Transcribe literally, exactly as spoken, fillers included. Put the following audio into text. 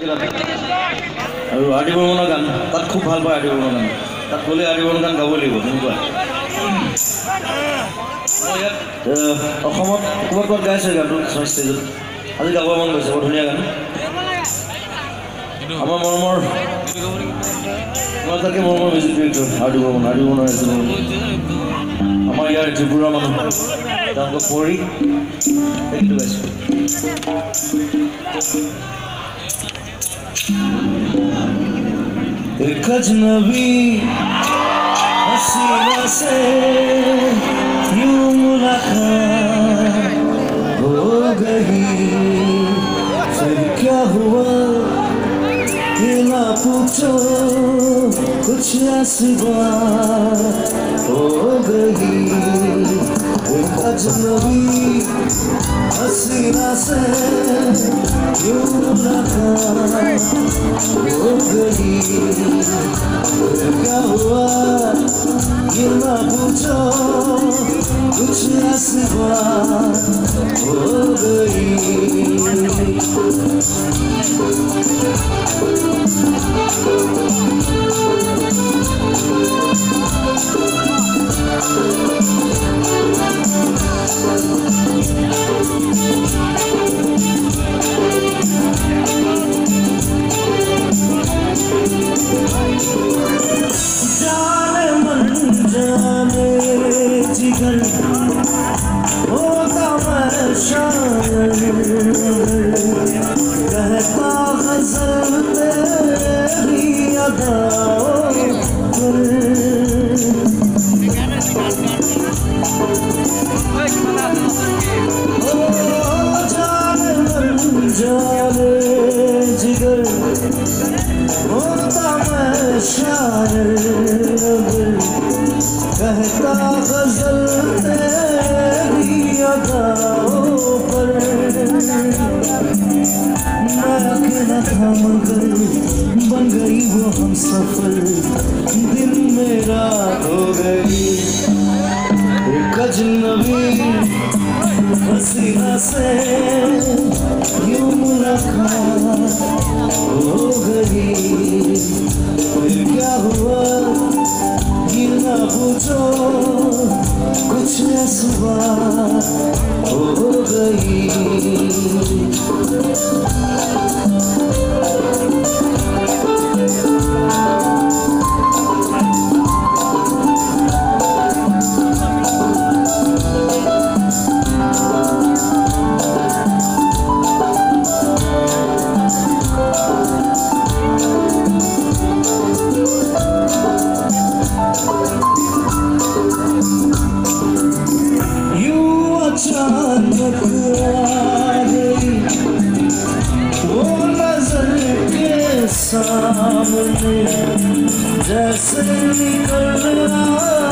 আৰু আদি বৰ্মনৰ গান তাত খুব ভাল পায় আদি বৰ্মনৰ গান তাত গ'লে আদি বৰ্মনৰ গান গাব লাগিব তেনেকুৱা অসমত ক'ৰবাত ক'ৰবাত গাইছে গানটো ষ্টেজত আজি গাব মন গৈছে বৰ ধুনীয়া গান আমাৰ মৰমৰ মই তাকে মৰমৰ মিউজিক ডিৰেক্টৰ আদি বৰ্মন আদি বৰ্মনৰ আমাৰ ইয়াৰ ত্ৰিপুৰা মানুহ তেওঁলোকক পঢ়ি সেইটো গাইছোঁ एक अजनबी हसीना से यूं मुलाकात हो गई फिर क्या हुआ ये ना पूछो कुछ ऐसी बात हो गई एक अजनबी हसीना से यूं मुलाकात हो गई क्या हुआ ये ना पूछो कुछ ऐसी बात हो गई जाने मन जाने जिगर होता मैं शायर कहता गज़ल तेरी अदाओं पर ओ जाने मन जाने जिगर होता मैं शायर कहता गज़ल तेरी अदाओं पर मैं अकेला था मगर बन गई वो हम सफर दिन मेरा हो गई एक अजनबी हसीना से यूं मुलाकात हो गई फिर क्या हुआ ये ना पूछो कुछ ऐसी बात हो गई अचानक आ गई वो नजर के सामने जैसे निकल